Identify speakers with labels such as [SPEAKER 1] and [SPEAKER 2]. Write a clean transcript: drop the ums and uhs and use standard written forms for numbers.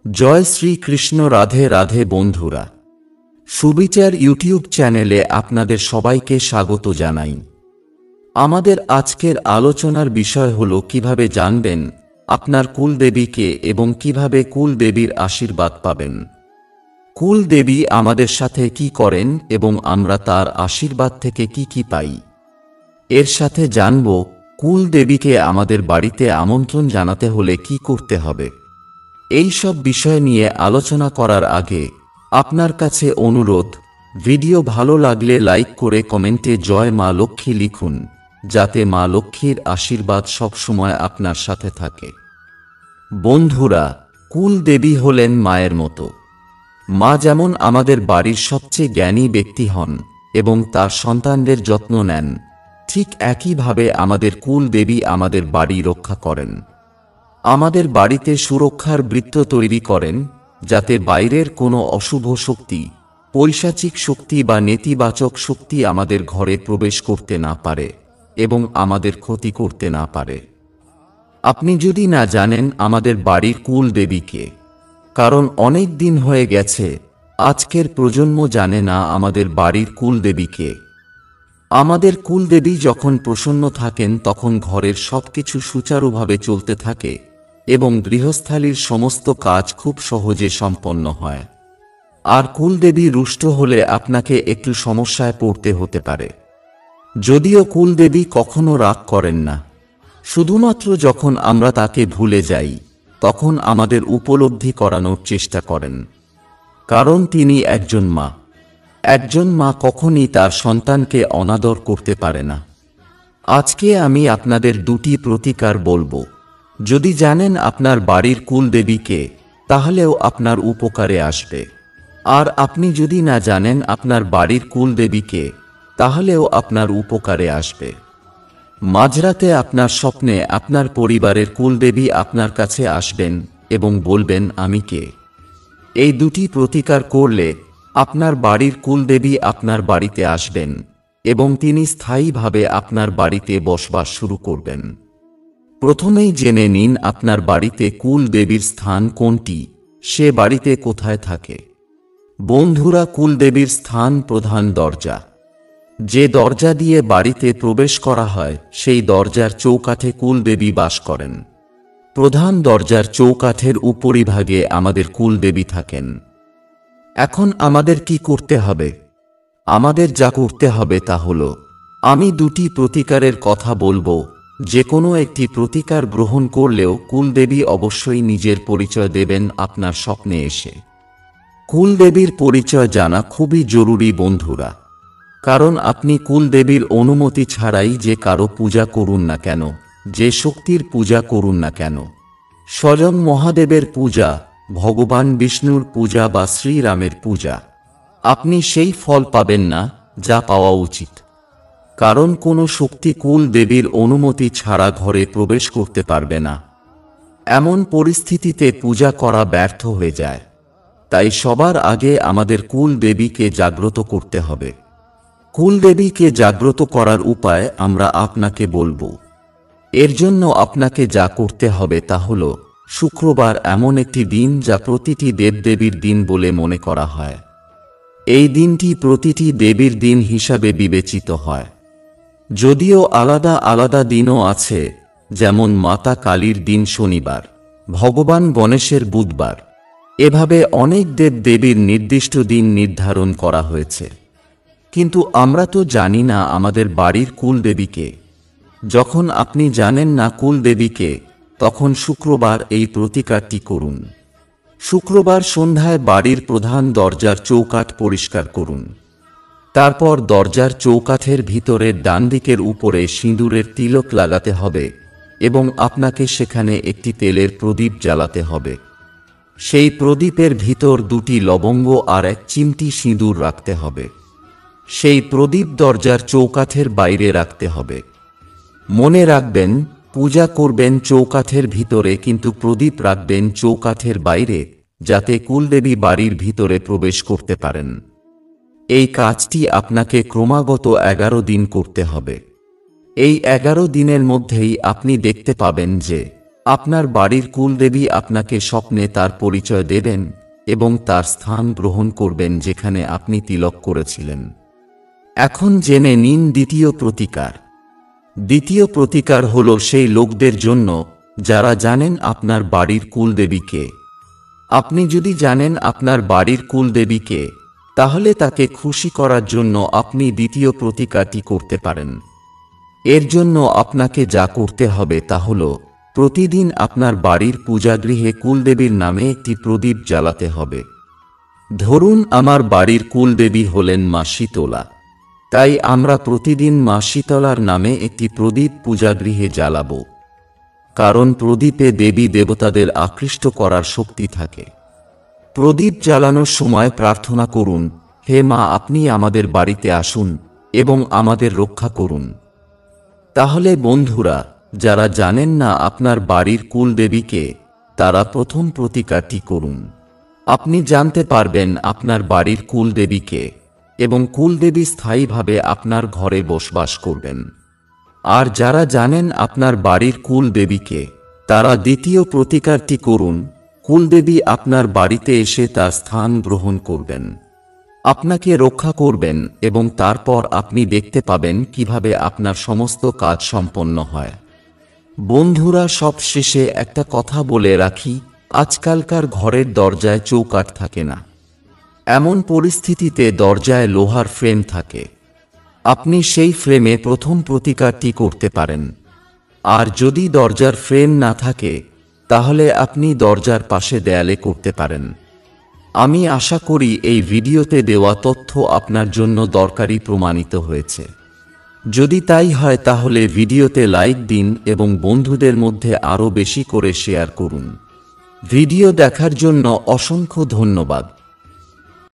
[SPEAKER 1] জয় শ্রীকৃষ্ণ। রাধে রাধে বন্ধুরা, সুবিচার ইউটিউব চ্যানেলে আপনাদের সবাইকে স্বাগত জানাই। আমাদের আজকের আলোচনার বিষয় হল কিভাবে জানবেন আপনার কুলদেবীকে এবং কিভাবে কুলদেবীর আশীর্বাদ পাবেন। কুলদেবী আমাদের সাথে কি করেন এবং আমরা তার আশীর্বাদ থেকে কি কি পাই। এর সাথে জানব কুলদেবীকে আমাদের বাড়িতে আমন্ত্রণ জানাতে হলে কি করতে হবে। এই সব বিষয় নিয়ে আলোচনা করার আগে আপনার কাছে অনুরোধ, ভিডিও ভালো লাগলে লাইক করে কমেন্টে জয় মা লক্ষ্মী লিখুন, যাতে মা লক্ষ্মীর আশীর্বাদ সব সময় আপনার সাথে থাকে। বন্ধুরা, কুলদেবী হলেন মায়ের মতো। মা যেমন আমাদের বাড়ির সবচেয়ে জ্ঞানী ব্যক্তি হন এবং তার সন্তানদের যত্ন নেন, ঠিক একইভাবে আমাদের কুলদেবী আমাদের বাড়ি রক্ষা করেন। আমাদের বাড়িতে সুরক্ষার বৃত্ত তৈরি করেন, যাতে বাইরের কোনো অশুভ শক্তি, পৈশাচিক শক্তি বা নেতিবাচক শক্তি আমাদের ঘরে প্রবেশ করতে না পারে এবং আমাদের ক্ষতি করতে না পারে। আপনি যদি না জানেন আমাদের বাড়ির কুলদেবীকে, কারণ অনেক দিন হয়ে গেছে আজকের প্রজন্ম জানে না আমাদের বাড়ির কুলদেবীকে। আমাদের কুলদেবী যখন প্রসন্ন থাকেন তখন ঘরের সবকিছু সুচারুভাবে চলতে থাকে এবং গৃহস্থালির সমস্ত কাজ খুব সহজে সম্পন্ন হয়। আর কুলদেবী রুষ্ট হলে আপনাকে একটু সমস্যায় পড়তে হতে পারে। যদিও কুলদেবী কখনো রাগ করেন না, শুধুমাত্র যখন আমরা তাকে ভুলে যাই তখন আমাদের উপলব্ধি করানোর চেষ্টা করেন, কারণ তিনি একজন মা। একজন মা কখনই তার সন্তানকে অনাদর করতে পারে না। আজকে আমি আপনাদের দুটি প্রতিকার বলবো। যদি জানেন আপনার বাড়ির কুলদেবীকে, তাহলেও আপনার উপকারে আসবে। আর আপনি যদি না জানেন আপনার বাড়ির কুলদেবীকে, তাহলেও আপনার উপকারে আসবে। মাঝরাতে আপনার স্বপ্নে আপনার পরিবারের কুলদেবী আপনার কাছে আসবেন এবং বলবেন, আমি কে। এই দুটি প্রতিকার করলে আপনার বাড়ির কুলদেবী আপনার বাড়িতে আসবেন এবং তিনি স্থায়ীভাবে আপনার বাড়িতে বসবাস শুরু করবেন। প্রথমেই জেনে নিন আপনার বাড়িতে কুলদেবীর স্থান কোনটি, সে বাড়িতে কোথায় থাকে। বন্ধুরা, কুলদেবীর স্থান প্রধান দরজা। যে দরজা দিয়ে বাড়িতে প্রবেশ করা হয় সেই দরজার চৌকাঠে কুলদেবী বাস করেন। প্রধান দরজার চৌকাঠের উপরিভাগে আমাদের কুলদেবী থাকেন। এখন আমাদের কি করতে হবে? আমাদের যা করতে হবে তা হল, আমি দুটি প্রতিকারের কথা বলবো। যে কোনো একটি প্রতিকার গ্রহণ করলেও কুলদেবী অবশ্যই নিজের পরিচয় দেবেন আপনার স্বপ্নে এসে। কুলদেবীর পরিচয় জানা খুবই জরুরি বন্ধুরা, কারণ আপনি কুলদেবীর অনুমতি ছাড়াই যে কারো পূজা করুন না কেন, যে শক্তির পূজা করুন না কেন, স্বয়ং মহাদেবের পূজা, ভগবান বিষ্ণুর পূজা বা শ্রীরামের পূজা, আপনি সেই ফল পাবেন না যা পাওয়া উচিত। কারণ কোনো শক্তি কুলদেবীর অনুমতি ছাড়া ঘরে প্রবেশ করতে পারবে না। এমন পরিস্থিতিতে পূজা করা ব্যর্থ হয়ে যায়। তাই সবার আগে আমাদের কুলদেবীকে জাগ্রত করতে হবে। কুলদেবীকে জাগ্রত করার উপায় আমরা আপনাকে বলবো। এর জন্য আপনাকে যা করতে হবে তা হল, শুক্রবার এমন একটি দিন যা প্রতিটি দেবদেবীর দিন বলে মনে করা হয়। এই দিনটি প্রতিটি দেবীর দিন হিসাবে বিবেচিত হয়। যদিও আলাদা আলাদা দিনও আছে, যেমন মাতা কালীর দিন শনিবার, ভগবান গণেশের বুধবার। এভাবে অনেক দেবদেবীর নির্দিষ্ট দিন নির্ধারণ করা হয়েছে। কিন্তু আমরা তো জানি না আমাদের বাড়ির কুলদেবীকে। যখন আপনি জানেন না কুলদেবীকে, তখন শুক্রবার এই প্রতিকারটি করুন। শুক্রবার সন্ধ্যায় বাড়ির প্রধান দরজার চৌকাঠ পরিষ্কার করুন। তারপর দরজার চৌকাঠের ভিতরের ডান দিকের উপরে সিঁদুরের তিলক লাগাতে হবে এবং আপনাকে সেখানে একটি তেলের প্রদীপ জ্বালাতে হবে। সেই প্রদীপের ভিতর দুটি লবঙ্গ আর এক চিমটি সিঁদুর রাখতে হবে। সেই প্রদীপ দরজার চৌকাঠের বাইরে রাখতে হবে। মনে রাখবেন, পূজা করবেন চৌকাঠের ভিতরে, কিন্তু প্রদীপ রাখবেন চৌকাঠের বাইরে, যাতে কুলদেবী বাড়ির ভিতরে প্রবেশ করতে পারেন। এই কাজটি আপনাকে ক্রমাগত 11 দিন করতে হবে। এই 11 দিনের মধ্যেই আপনি দেখতে পাবেন যে আপনার বাড়ির কুলদেবী আপনাকে স্বপ্নে তার পরিচয় দেবেন এবং তার স্থান গ্রহণ করবেন যেখানে আপনি তিলক করেছিলেন। এখন জেনে নিন দ্বিতীয় প্রতিকার। দ্বিতীয় প্রতিকার হল সেই লোকদের জন্য যারা জানেন আপনার বাড়ির কুলদেবীকে। আপনি যদি জানেন আপনার বাড়ির কুলদেবীকে, তাহলে তাকে খুশি করার জন্য আপনি দ্বিতীয় প্রতিকারটি করতে পারেন। এর জন্য আপনাকে যা করতে হবে তা হল প্রতিদিন আপনার বাড়ির পূজাগৃহে কুলদেবীর নামে একটি প্রদীপ জ্বালাতে হবে। ধরুন আমার বাড়ির কুলদেবী হলেন মা শীতলা, তাই আমরা প্রতিদিন মা শীতলার নামে একটি প্রদীপ পূজাগৃহে জ্বালাব, কারণ প্রদীপে দেবী দেবতাদের আকৃষ্ট করার শক্তি থাকে। প্রদীপ জ্বালানোর সময় প্রার্থনা করুন, হে মা, আপনি আমাদের বাড়িতে আসুন এবং আমাদের রক্ষা করুন। তাহলে বন্ধুরা, যারা জানেন না আপনার বাড়ির কুলদেবীকে, তারা প্রথম প্রতিকারটি করুন। আপনি জানতে পারবেন আপনার বাড়ির কুলদেবীকে এবং কুলদেবী স্থায়ীভাবে আপনার ঘরে বসবাস করবেন। আর যারা জানেন আপনার বাড়ির কুলদেবীকে, তারা দ্বিতীয় প্রতিকারটি করুন। কুলদেবী আপনার বাড়িতে এসে তার স্থান গ্রহণ করবেন, আপনাকে রক্ষা করবেন এবং তারপর আপনি দেখতে পাবেন কিভাবে আপনার সমস্ত কাজ সম্পন্ন হয়। বন্ধুরা, সবশেষে একটা কথা বলে রাখি, আজকালকার ঘরের দরজায় চৌকাঠ থাকে না। এমন পরিস্থিতিতে দরজায় লোহার ফ্রেম থাকে। আপনি সেই ফ্রেমে প্রথম প্রতিকারটি করতে পারেন। আর যদি দরজার ফ্রেম না থাকে, তাহলে আপনি দরজার পাশে দেয়ালে করতে পারেন। আমি আশা করি এই ভিডিওতে দেওয়া তথ্য আপনার জন্য দরকারি প্রমাণিত হয়েছে। যদি তাই হয় তাহলে ভিডিওতে লাইক দিন এবং বন্ধুদের মধ্যে আরও বেশি করে শেয়ার করুন। ভিডিও দেখার জন্য অসংখ্য ধন্যবাদ।